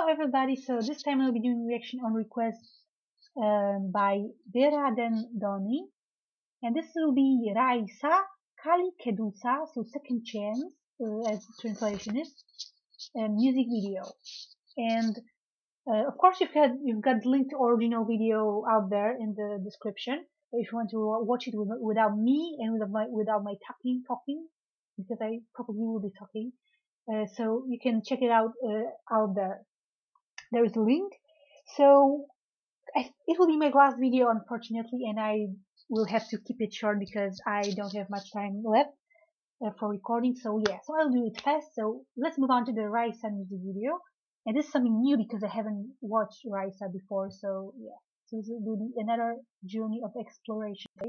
Hello everybody, so this time I'll be doing reaction on request by Dera dan Doni, and this will be Raisa Kali Kedusa, so second chance as the translation is, music video. And of course you've got the link to original video out there in the description if you want to watch it without me and without my talking, because I probably will be talking. So you can check it out there. There is a link. So it will be my last video, unfortunately, and I will have to keep it short because I don't have much time left for recording. So yeah, so I'll do it fast. So let's move on to the Raisa music video. And this is something new because I haven't watched Raisa before. So yeah, so this will be another journey of exploration. Okay?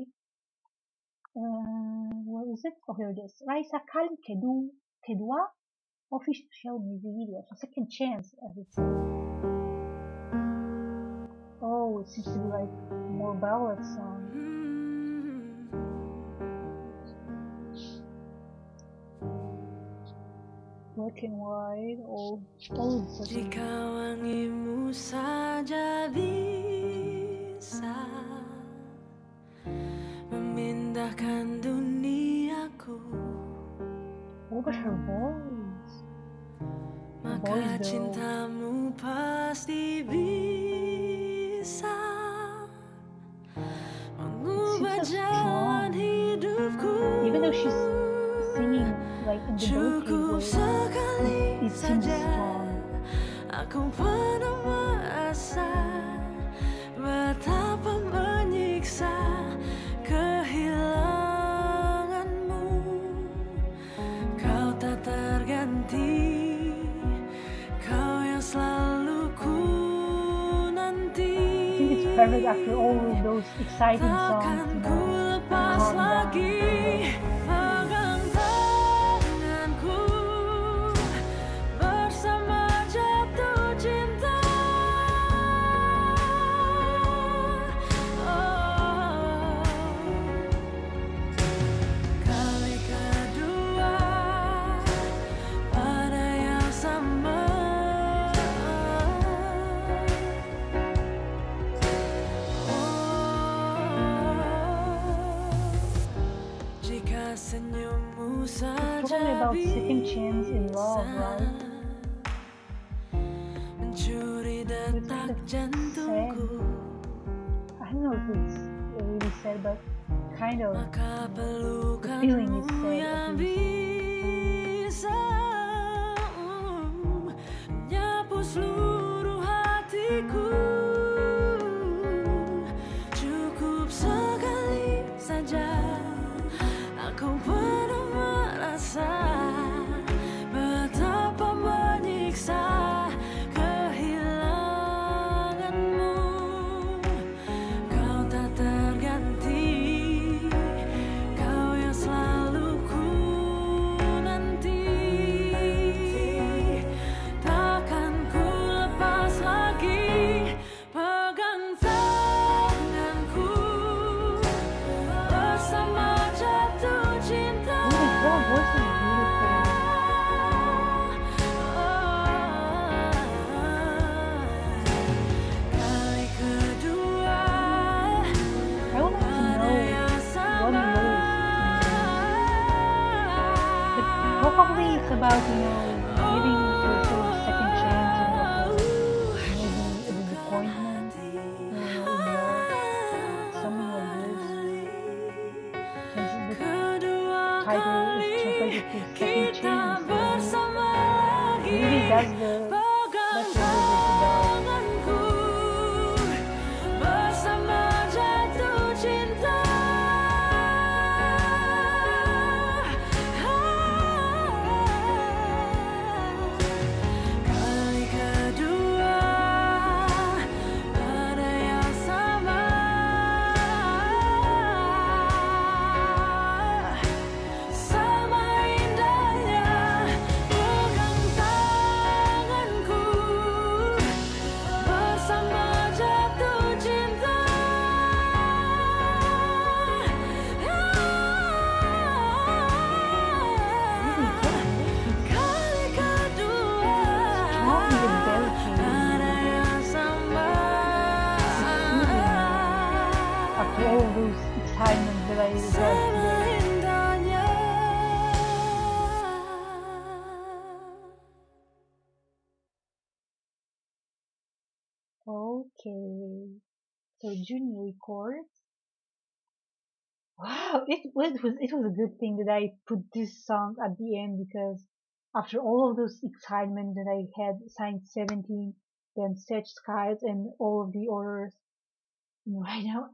What is it? Oh, here it is. Raisa Kali Kedua official music video. So second chance, as it says. Oh, it seems to be like more ballad song. Black and white, old. Jika wangimu saja bisa memindahkan duniaku, What about her voice? maka cintamu pasti bisa mengubah jalan hidupku. Even though she's singing like in the Cukup sekali it seems saja strong. aku pernah merasa betapa menyiksa kehilanganmu. Kau tak terganti, kau yang selalu ku nanti. I think it's perfect after all of those exciting songs. Takkan ku lepas lagi. Pegang tanganku bersama jatuh cinta. Oh, kali kedua pada yang sama. Jika senyummu saja Talking about second chance in love, right? mencuri detak jantungku, I don't know if it's really sad, but kind of maka the feeling is pelukanmu sad yang at least. bisa menyapu seluruh hatiku. Cukup sekali saja aku pernah merasa betapa menyiksa kehilanganmu. Kau tak terganti, kau yang selalu ku nanti. Takkan ku lepas lagi. Pegang tanganku bersama jatuh cinta. Oh my god, voice is beautiful. Kali kedua I would like to know ada yang what sama. But probably it's about, giving yourself a second chance and maybe a disappointment, in love, something like this. Since the Kedua title is kali translated to second kita chance, bersama lagi. maybe that's what Pegang this is about. tanganku bersama jatuh cinta. Kali kedua ada yang sama. Sama indahnya pegang tanganku. Okay. So Junior records. Wow, it was a good thing that I put this song at the end because after all of those excitement that I had signed 17, then Sage Skies and all of the others, right now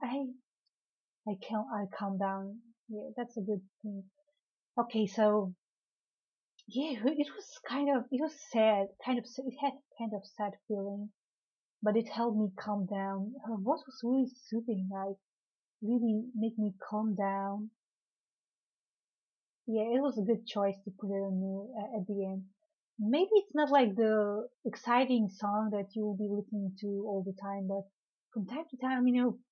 I calm down. Yeah, that's a good thing. Okay, so yeah, it was sad, it had kind of sad feeling, but it helped me calm down. Her voice was really soothing, like really make me calm down. Yeah, it was a good choice to put it on you at the end. Maybe it's not like the exciting song that you'll be listening to all the time, but from time to time,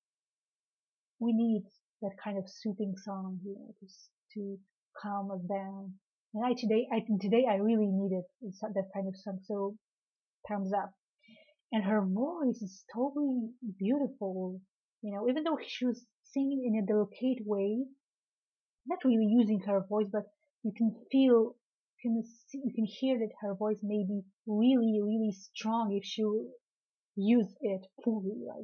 we need that kind of soothing song, to calm us down. And I think today I really needed that kind of song. So thumbs up. And her voice is totally beautiful. Even though she was singing in a delicate way, not really using her voice, but you can feel, you can hear that her voice may be really, really strong if she use it fully. Like,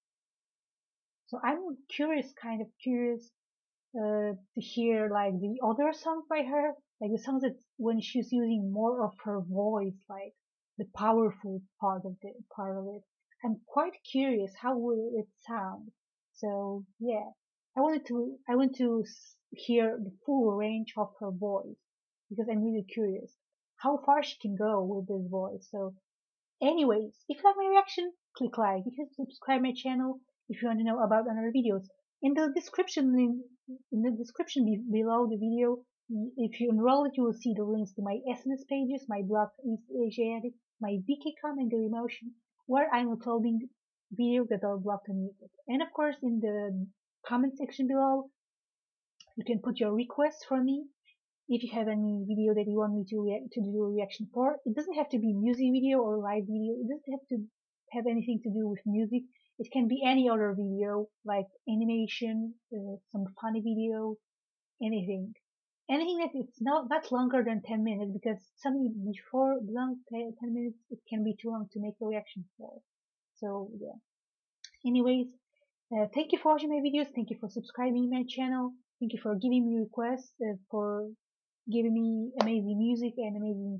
so I'm kind of curious to hear like the other songs by her, like the songs that when she's using more of her voice, like the powerful part of it. I'm quite curious how will it sound. So yeah, I want to hear the full range of her voice because I'm really curious how far she can go with this voice. So anyways, if you like my reaction, click like. If you subscribe my channel, if you want to know about other videos. In the description link, in the description below the video, if you enroll it, you will see the links to my SNS pages, my blog East Asiatic, my BKCon and Dailymotion, where I'm uploading videos that are blocked on YouTube. And of course, in the comment section below, you can put your requests for me if you have any video that you want me to do a reaction for. It doesn't have to be music video or live video. It doesn't have to have anything to do with music. It can be any other video like animation, some funny video, anything. Anything that it's not longer than 10 minutes, because something before long 10 minutes it can be too long to make a reaction for. So yeah. Anyways, thank you for watching my videos. Thank you for subscribing my channel. Thank you for giving me requests, for giving me amazing music and amazing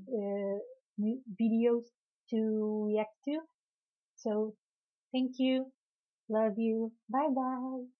videos to react to. So thank you. Love you. Bye bye.